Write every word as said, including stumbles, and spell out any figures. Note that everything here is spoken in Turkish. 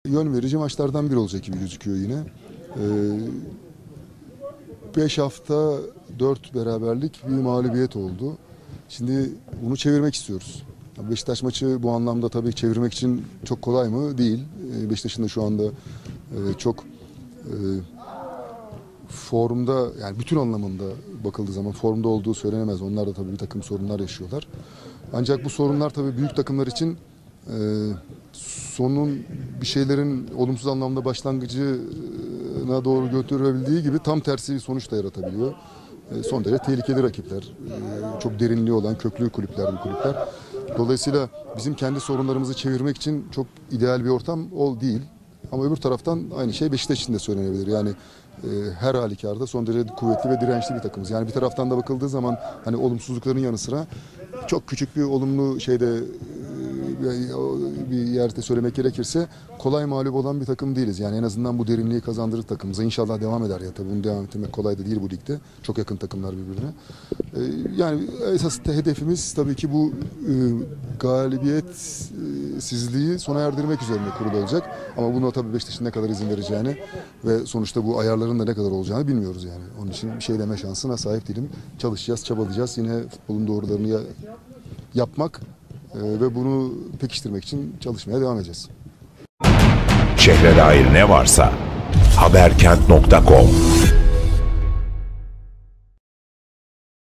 Yön verici maçlardan biri olacak gibi gözüküyor yine. Beş hafta dört beraberlik bir mağlubiyet oldu. Şimdi bunu çevirmek istiyoruz. Beşiktaş maçı bu anlamda tabii çevirmek için çok kolay mı? Değil. Beşiktaş'ın da şu anda çok formda, yani bütün anlamında bakıldığı zaman formda olduğu söylenemez. Onlar da tabii bir takım sorunlar yaşıyorlar. Ancak bu sorunlar tabii büyük takımlar için e, sonun bir şeylerin olumsuz anlamda başlangıcına doğru götürebildiği gibi tam tersi bir sonuç da yaratabiliyor. E, son derece tehlikeli rakipler. E, çok derinliği olan köklü kulüpler bu kulüpler. Dolayısıyla bizim kendi sorunlarımızı çevirmek için çok ideal bir ortam o değil. Ama öbür taraftan aynı şey Beşiktaş için de söylenebilir. Yani e, her halükarda son derece kuvvetli ve dirençli bir takımız. Yani bir taraftan da bakıldığı zaman hani olumsuzlukların yanı sıra çok küçük bir olumlu şeyde e, bir yerde söylemek gerekirse kolay mağlup olan bir takım değiliz. Yani en azından bu derinliği kazandırır takımımıza. İnşallah devam eder ya. Tabii bunu devam ettirmek kolay da değil bu ligde. Çok yakın takımlar birbirine. E, yani esas hedefimiz tabii ki bu e, galibiyetsizliği sona erdirmek üzerine kurulu olacak. Ama buna tabii Beşiktaş'ın ne kadar izin vereceğini ve sonuçta bu ayarların da ne kadar olacağını bilmiyoruz yani. Onun için bir şey deme şansına sahip değilim. Çalışacağız, çabalayacağız. Yine futbolun doğrularını ya, yapmak e, ve bunu pekiştirmek için çalışmaya devam edeceğiz. Şehre dair ne varsa haberkent nokta com